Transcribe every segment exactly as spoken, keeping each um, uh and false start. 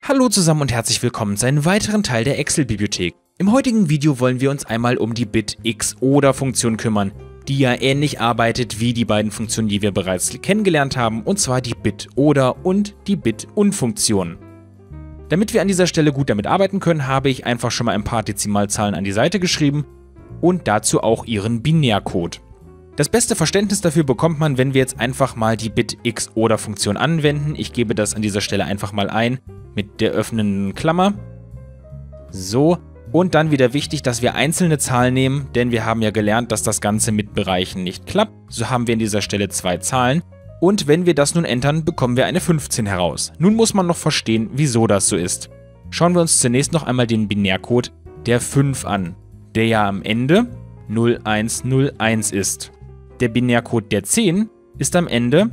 Hallo zusammen und herzlich willkommen zu einem weiteren Teil der Excel-Bibliothek. Im heutigen Video wollen wir uns einmal um die Bit-X-Oder-Funktion kümmern, die ja ähnlich arbeitet wie die beiden Funktionen, die wir bereits kennengelernt haben, und zwar die Bit-Oder- und die Bit-Und-Funktion. Damit wir an dieser Stelle gut damit arbeiten können, habe ich einfach schon mal ein paar Dezimalzahlen an die Seite geschrieben und dazu auch ihren Binärcode. Das beste Verständnis dafür bekommt man, wenn wir jetzt einfach mal die Bit-X-Oder-Funktion anwenden. Ich gebe das an dieser Stelle einfach mal ein mit der öffnenden Klammer. So, und dann wieder wichtig, dass wir einzelne Zahlen nehmen, denn wir haben ja gelernt, dass das Ganze mit Bereichen nicht klappt. So haben wir an dieser Stelle zwei Zahlen. Und wenn wir das nun entern, bekommen wir eine fünfzehn heraus. Nun muss man noch verstehen, wieso das so ist. Schauen wir uns zunächst noch einmal den Binärcode der fünf an, der ja am Ende null eins null eins ist. Der Binärcode der zehn ist am Ende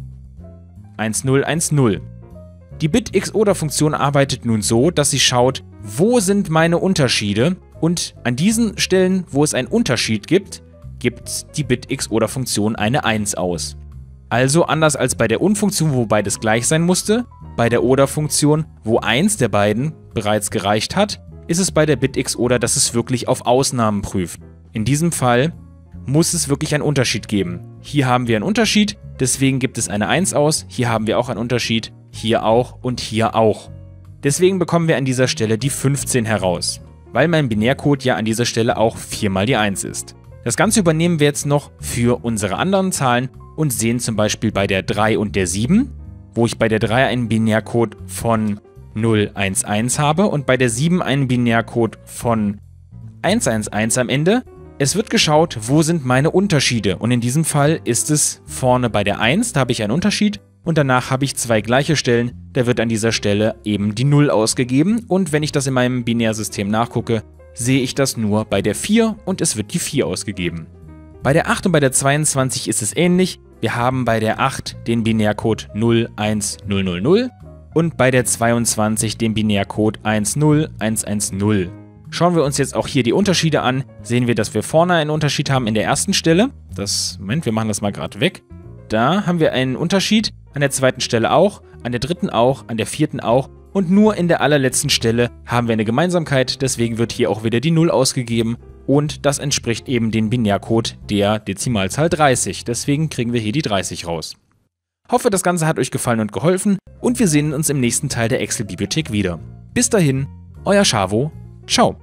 eins null eins null. Die Bit-X-Oder-Funktion arbeitet nun so, dass sie schaut, wo sind meine Unterschiede, und an diesen Stellen, wo es einen Unterschied gibt, gibt die Bit-X-Oder-Funktion eine eins aus. Also anders als bei der Und-Funktion, wo beides gleich sein musste, bei der Oder-Funktion, wo eins der beiden bereits gereicht hat, ist es bei der Bit-X-Oder, dass es wirklich auf Ausnahmen prüft. In diesem Fall muss es wirklich einen Unterschied geben. Hier haben wir einen Unterschied, deswegen gibt es eine eins aus, hier haben wir auch einen Unterschied, hier auch und hier auch. Deswegen bekommen wir an dieser Stelle die fünfzehn heraus, weil mein Binärcode ja an dieser Stelle auch vier mal die eins ist. Das Ganze übernehmen wir jetzt noch für unsere anderen Zahlen und sehen zum Beispiel bei der drei und der sieben, wo ich bei der drei einen Binärcode von null eins eins habe und bei der sieben einen Binärcode von eins eins eins am Ende. Es wird geschaut, wo sind meine Unterschiede, und in diesem Fall ist es vorne bei der eins, da habe ich einen Unterschied, und danach habe ich zwei gleiche Stellen, da wird an dieser Stelle eben die null ausgegeben, und wenn ich das in meinem Binärsystem nachgucke, sehe ich das nur bei der vier und es wird die vier ausgegeben. Bei der acht und bei der zweiundzwanzig ist es ähnlich. Wir haben bei der acht den Binärcode null eins null null null und bei der zweiundzwanzig den Binärcode eins null eins eins null. Schauen wir uns jetzt auch hier die Unterschiede an, sehen wir, dass wir vorne einen Unterschied haben in der ersten Stelle. Das, Moment, wir machen das mal gerade weg. Da haben wir einen Unterschied, an der zweiten Stelle auch, an der dritten auch, an der vierten auch, und nur in der allerletzten Stelle haben wir eine Gemeinsamkeit, deswegen wird hier auch wieder die null ausgegeben, und das entspricht eben dem Binärcode der Dezimalzahl dreißig, deswegen kriegen wir hier die dreißig raus. Hoffe, das Ganze hat euch gefallen und geholfen, und wir sehen uns im nächsten Teil der Excel-Bibliothek wieder. Bis dahin, euer Schavo, ciao!